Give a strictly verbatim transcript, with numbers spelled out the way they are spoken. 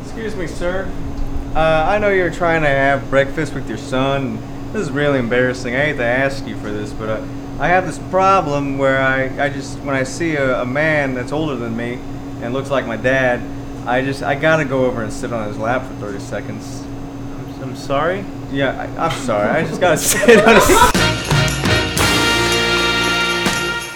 Excuse me, sir. Uh, I know you're trying to have breakfast with your son. This is really embarrassing. I hate to ask you for this, but uh, I have this problem where I, I just, when I see a, a man that's older than me and looks like my dad, I just, I gotta go over and sit on his lap for thirty seconds. I'm, I'm sorry? Yeah, I, I'm sorry. I just gotta sit on his...